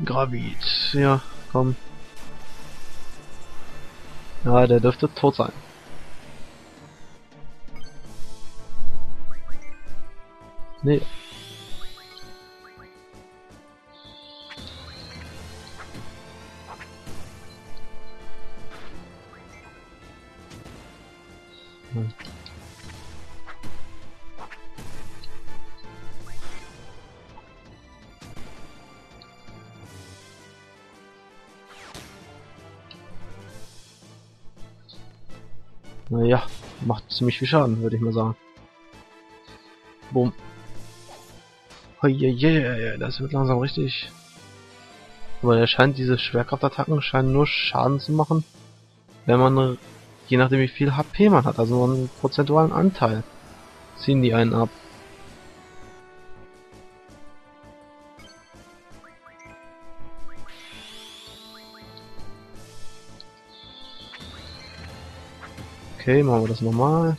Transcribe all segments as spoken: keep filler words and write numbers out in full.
Gravid. Ja, komm. Ja, der dürfte tot sein. Nee. Hm. Naja, macht ziemlich viel Schaden, würde ich mal sagen. Boom. Oh je, je, das wird langsam richtig. Aber er scheint, diese Schwerkraftattacken scheinen nur Schaden zu machen, wenn man, je nachdem wie viel H P man hat, also einen prozentualen Anteil, ziehen die einen ab. Okay, machen wir das nochmal.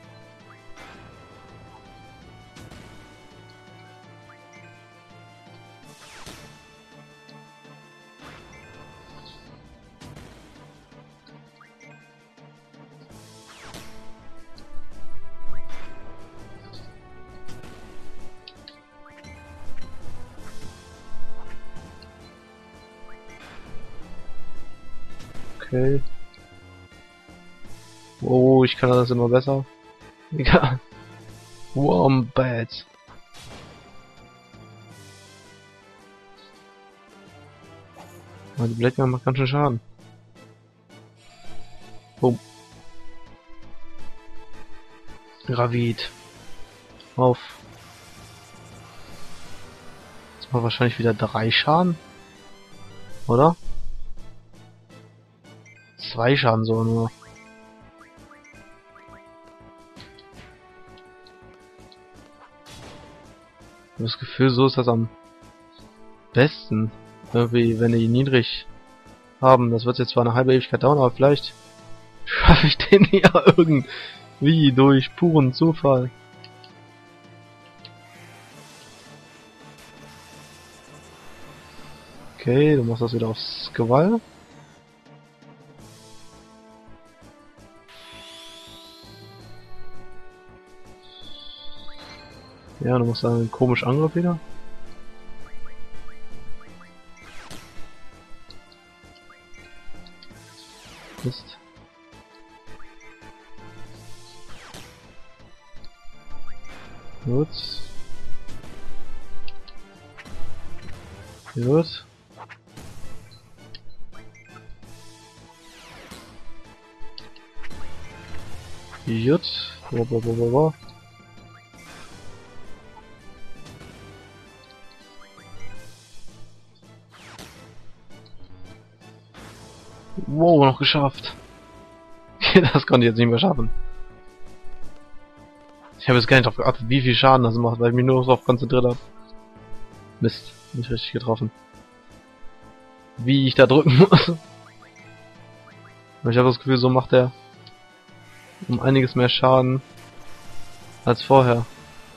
Okay. Oh, ich kann das immer besser. Egal. Wombat. Aber die Blade macht ganz schön Schaden. Boom. Gravid. Auf. Jetzt macht wahrscheinlich wieder drei Schaden. Oder? Zwei Schaden sogar nur. Ich habe das Gefühl, so ist das am besten. Irgendwie, wenn die niedrig haben. Das wird jetzt zwar eine halbe Ewigkeit dauern, aber vielleicht schaffe ich den ja irgendwie durch puren Zufall. Okay, du machst das wieder aufs Gewalt. Ja, du machst einen komischen Angriff wieder. Mist. Gut. Gut. Gut. Wo, wo, wo, wo, wo. Wow, noch geschafft. Das konnte ich jetzt nicht mehr schaffen. Ich habe jetzt gar nicht darauf geachtet, wie viel Schaden das macht, weil ich mich nur darauf konzentriert habe. Mist, nicht richtig getroffen. Wie ich da drücken muss. Aber ich habe das Gefühl, so macht er um einiges mehr Schaden als vorher.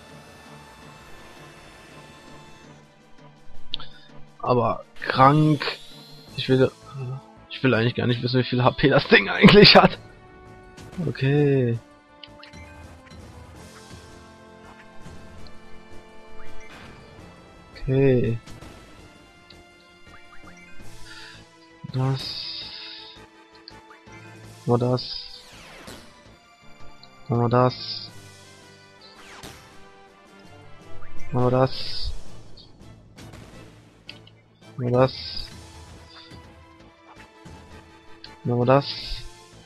Aber krank. Ich will, ich will eigentlich gar nicht wissen, wie viel H P das Ding eigentlich hat. Okay. Okay. Das. Nur das. Nur das. Nur das. Nur das. Nur das.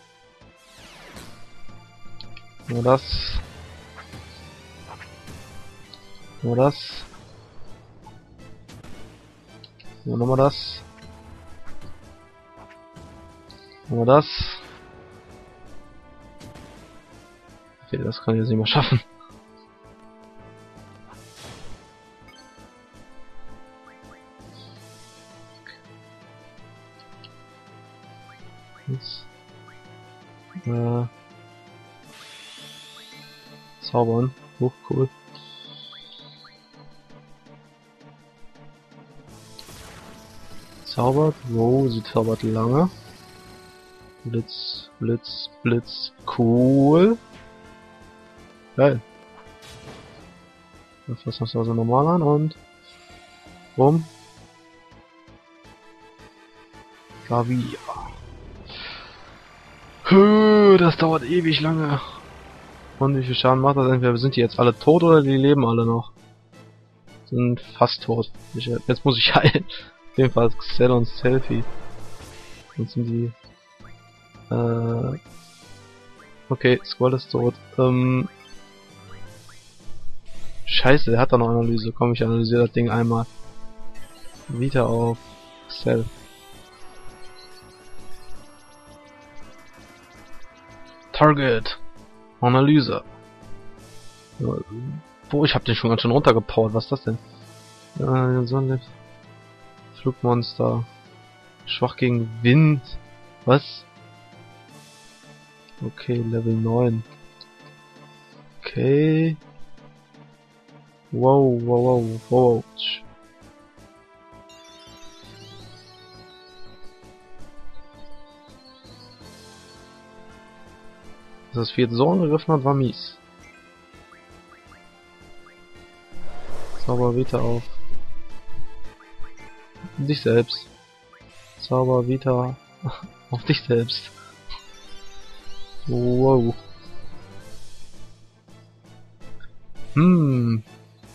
Nur das. Nur das. Nur nochmal das. Nur das. Okay, das kann ich jetzt nicht mehr schaffen. Jetzt. Äh. Zaubern. Hoch, cool. zaubert. Wow, sie zaubert lange. Blitz, Blitz, Blitz. Cool. Geil. Dann fassen wir es also normal an und bumm. Gravia. Höh, das dauert ewig lange. Und wie viel Schaden macht das? Entweder sind die jetzt alle tot oder die leben alle noch. Sind fast tot. Ich, jetzt muss ich heilen. Auf jeden Fall Xell und Selfie. Sonst sind die... Äh... Okay, Squall ist tot. Ähm... Scheiße, der hat da noch Analyse. Komm, ich analysiere das Ding einmal. Wieder auf Xell. Target. Analyse. Boah, ich hab den schon ganz schön runtergepowert. Was ist das denn? Äh, so ein Flugmonster. Schwach gegen Wind. Was? Okay, Level neun. Okay. Wow, wow, wow, wow. Das vierte so angegriffen hat, war mies. Zauber Vita auf dich selbst. Zauber Vita auf dich selbst. Wow. Hm.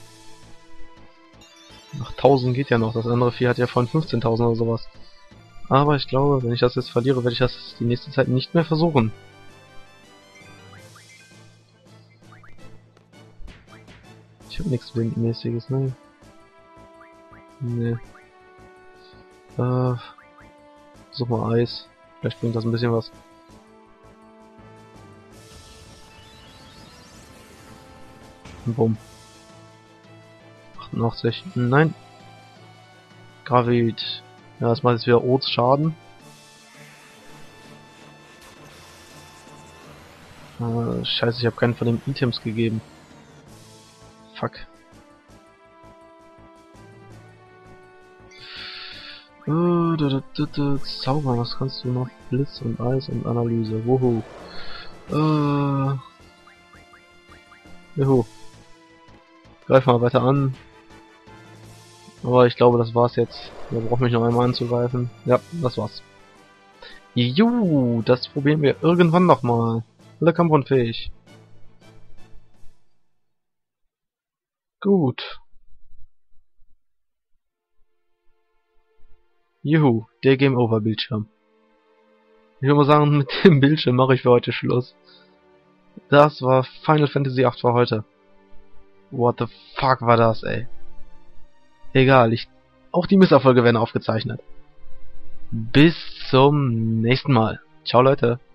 Nach tausend geht ja noch. Das andere Vieh hat ja von fünfzehntausend oder sowas. Aber ich glaube, wenn ich das jetzt verliere, werde ich das die nächste Zeit nicht mehr versuchen. Ich habe nichts Windmäßiges, ne? Ne. Äh. Such mal Eis. Vielleicht bringt das ein bisschen was. Bumm. achtundachtzig. Nein. Gravid. Ja, das macht jetzt wieder Oats Schaden. Äh, scheiße, ich habe keinen von den Items gegeben. Fuck. Äh, da, da, da, da, Zauber, was kannst du noch? Blitz und Eis und Analyse. Wuhu. Äh. Juhu. Greif mal weiter an. Aber ich glaube, das war's jetzt. Da braucht mich noch einmal anzugreifen. Ja, das war's. Juhu, das probieren wir irgendwann nochmal. Alle kampfunfähig. Gut. Juhu, der Game Over Bildschirm. Ich würde mal sagen, mit dem Bildschirm mache ich für heute Schluss. Das war Final Fantasy acht für heute. What the fuck war das, ey? Egal, ich... Auch die Misserfolge werden aufgezeichnet. Bis zum nächsten Mal. Ciao, Leute.